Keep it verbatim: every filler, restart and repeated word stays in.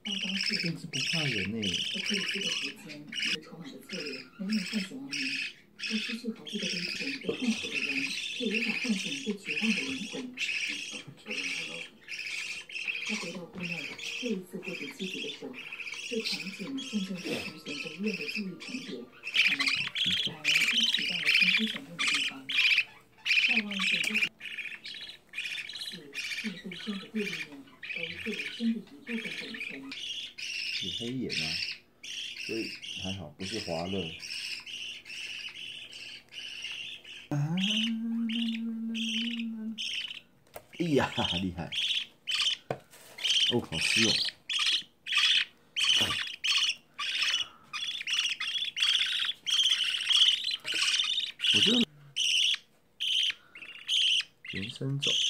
这只不怕人呢、欸。 在克里斯的时间与筹码的策略没能唤醒亡灵，在失去孩子的悲情被痛苦的人，却无法唤醒被绝望的灵魂。他回到屋内，又一次握着妻子的手，这场景渐渐和从前在医院的记忆重叠。他们两人一起到了相思想念的地方，眺望整个死并非生的对立面，而作为生的一部分本存。 有黑眼啊，所以还好不是滑热。啊！哎呀，厉害！哦，好湿哦。我觉得延伸走。